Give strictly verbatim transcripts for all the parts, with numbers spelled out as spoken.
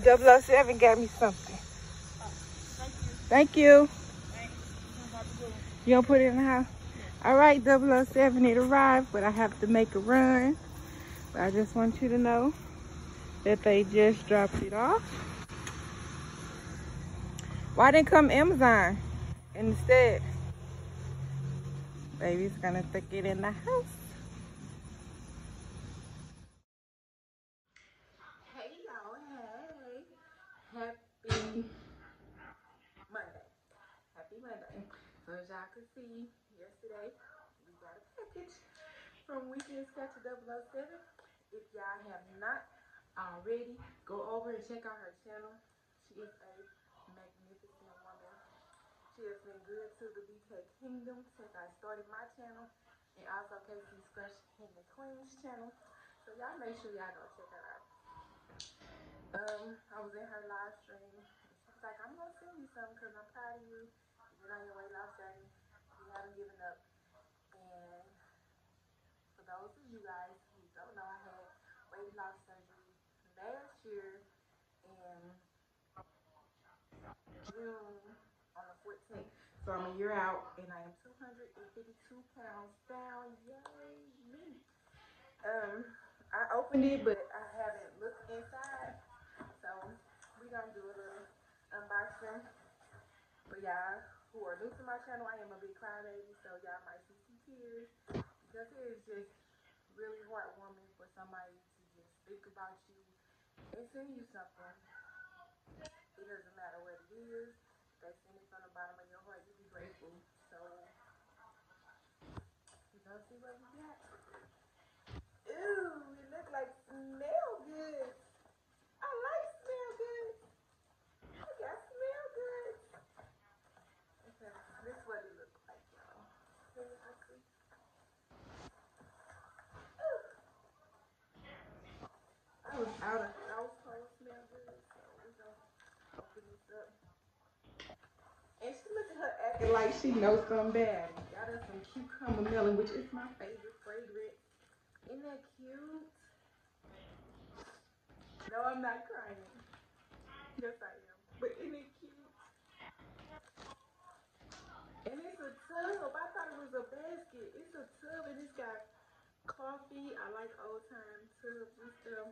double oh seven got me something. Thank you. You gonna put it in the house? All right, double oh seven, it arrived, but I have to make a run. But I just want you to know that they just dropped it off. Why didn't come Amazon instead? Baby's gonna stick it in the house. Hey y'all, hey. Happy Monday. Happy Monday. So as y'all can see, yesterday we got a package from Weekend Sketch double oh seven. If y'all have not already, go over and check out her channel. She is a magnificent woman. She has been good to the B K Kingdom since I started my channel, and also K C Scratch King and Queen's channel. So y'all make sure y'all go check her out. Um, I was in her live stream. She was like, I'm gonna send you something because I'm proud of you. You've been on your weight loss journey. You haven't given up. And for those of you guys who don't know, I had weight loss surgery last year in June on the fourteenth. So I'm a year out and I am two hundred fifty-two pounds down. Yay me. Um, I opened it, but I haven't looked inside. So we're gonna do a little unboxing. For y'all who are new to my channel, I am a big crybaby, so y'all might see some tears because it is just really heartwarming for somebody to just think about you and send you something. It doesn't matter what it is. If they send it from the bottom of your heart, you be grateful. So we're gonna see what we got. Ooh, it looks like smell good. I like smell good. I got smell good. Okay, this is what it looks like, y'all. I was out of house, so it smell good. So we're gonna open this up. And she look at her acting like she knows something bad. Got us some cucumber melon, which is my favorite fragrance. Isn't that cute? No, I'm not crying. Yes, I am. But isn't it cute? And it's a tub. I thought it was a basket. It's a tub and it's got coffee. I like old time tubs and stuff.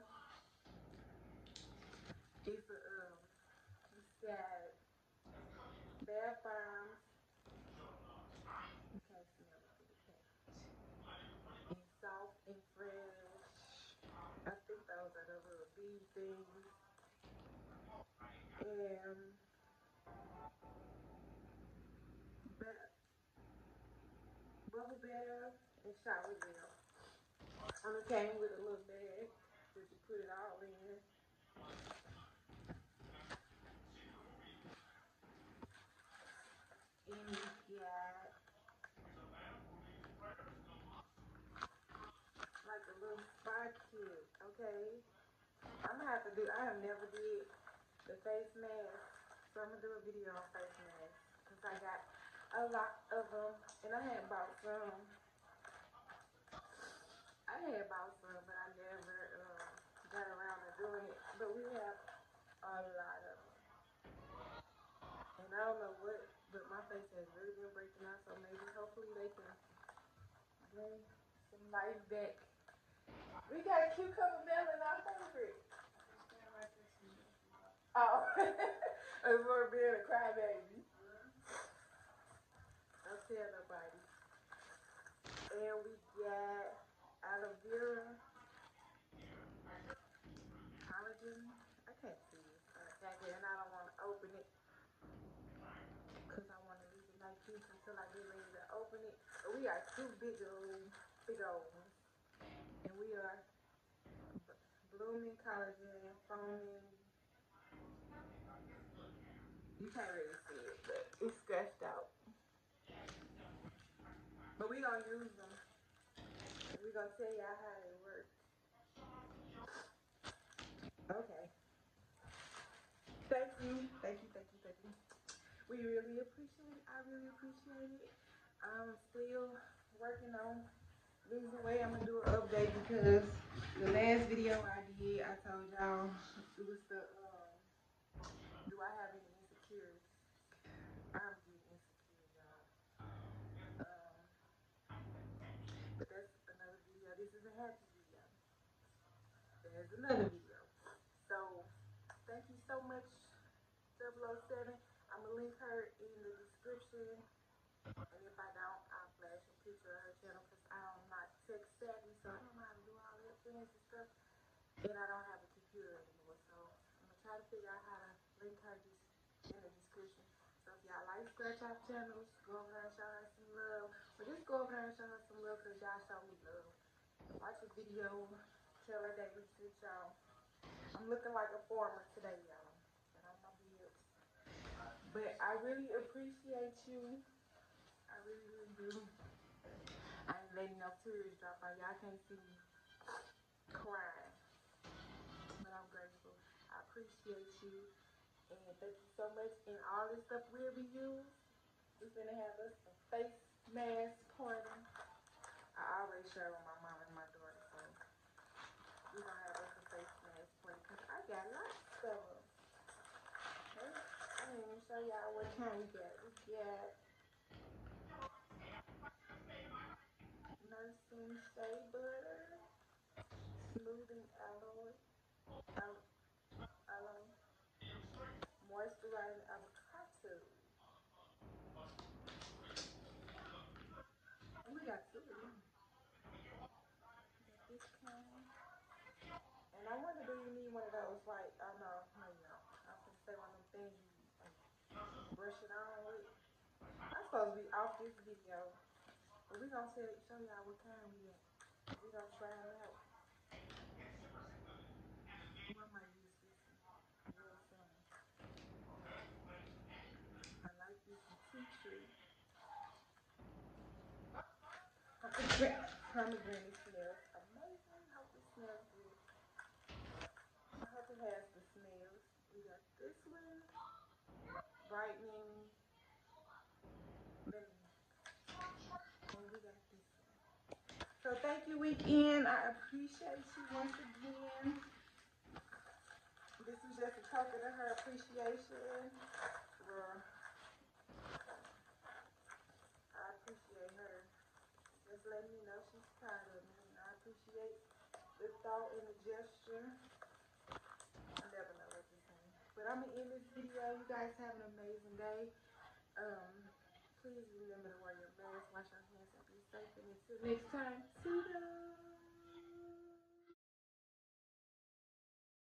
It's a um, it's got bath bombs. You can't smell it through the package. And soft and fresh. I think those are the little bee things. And bubble bath and shower gel. And it came with a little bag that you put it all in. And you got like a little spa kit, okay? I'm gonna have to do, I have never did the face mask, so I'm gonna do a video on face masks because I got a lot of them, and I had bought some. I had bought some, but I never uh, got around to doing it. But we have a lot of them, and I don't know what, but my face has really been breaking out, so maybe hopefully they can bring some life back. We got cucumber melon, our favorite. Oh, as for being a crybaby. Don't tell nobody. And we got aloe vera, collagen. I can't see it exactly, and I don't want to open it because I want to leave it like this until I get ready to open it. But we are two big old, big old ones. And we are blooming collagen, foaming. You can't really see it, but it's stretched out. But we gonna use them. And we gonna tell y'all how they work. Okay. Thank you, thank you, thank you, thank you. We really appreciate it. I really appreciate it. I'm still working on losing weight. I'm gonna do an update because the last video I did, I told y'all it was the um, Do I have any insecurities? I'm getting insecure, y'all. Um, but that's another video. This is a happy video. There's another video. So, thank you so much, double oh seven. I'm going to link her in the description. And if I don't, I'll flash a picture of her channel because I'm not tech savvy, so I don't know how to do all that fancy stuff. And I don't have a computer anymore, so I'm going to try to figure out how to link her in the description. So if y'all like scratch off channels, go over there and show her some love. Or just go over there and show her some love because y'all show me love. Watch a video, tell her that we sent y'all. I'm looking like a farmer today, y'all. And on my bills. But I really appreciate you. I really, really do. I ain't letting no tears drop out. Y'all can't see me crying. But I'm grateful. I appreciate you. And thank you so much. And all this stuff will be used. We're gonna have us a face mask party. I always share with my mom and my daughter, so we're gonna have us a face mask party because I got lots of them. Okay? I didn't even show y'all what kind we got. We got nursing shea butter, smoothing aloe, aloe, moisturizing avocado. And we got two of them. We got this kind. And I wonder, do you need one of those? Like, I don't know, no, you know. I was gonna say one of them things you like, brush it on with. I'm supposed to be off this video, but we gonna tell, show y'all what kind we got. We gonna try it out. What might use this real soon. I like this tea tree. Pomegranate smells amazing. Hope it smells good. I hope it has the smells. We got this one, brightening lemon, and we got this one. So thank you, weekend. I appreciate you once again. This is just a token of her appreciation. Well, I appreciate her just letting me know she's proud of me. And I appreciate the thought and the gesture. I never know what to say. But I'm going to end this video. You guys have an amazing day. Um, please remember to wear your mask, wash your hands, and be safe. And until next time, see you.